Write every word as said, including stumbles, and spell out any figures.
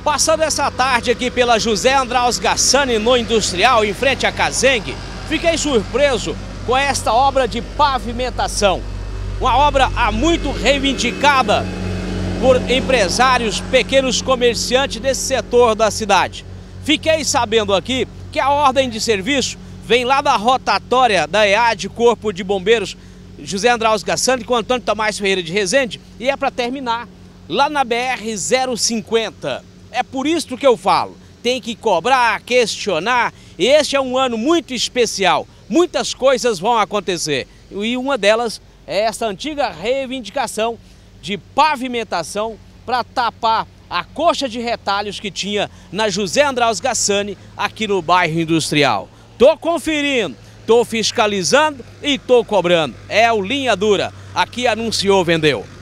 Passando essa tarde aqui pela José Andraus Gassani no Industrial, em frente à Cazeng, fiquei surpreso com esta obra de pavimentação. Uma obra há muito reivindicada por empresários, pequenos comerciantes desse setor da cidade. Fiquei sabendo aqui que a ordem de serviço vem lá da rotatória da E A D, Corpo de Bombeiros José Andraus Gassani, com Antônio Tomás Ferreira de Rezende, e é para terminar lá na B R zero cinquenta. É por isso que eu falo, tem que cobrar, questionar, e este é um ano muito especial. Muitas coisas vão acontecer, e uma delas é essa antiga reivindicação de pavimentação para tapar a coxa de retalhos que tinha na José Andraus Gassani aqui no bairro Industrial. Tô conferindo, tô fiscalizando e tô cobrando. É o Linha Dura. Aqui anunciou, vendeu.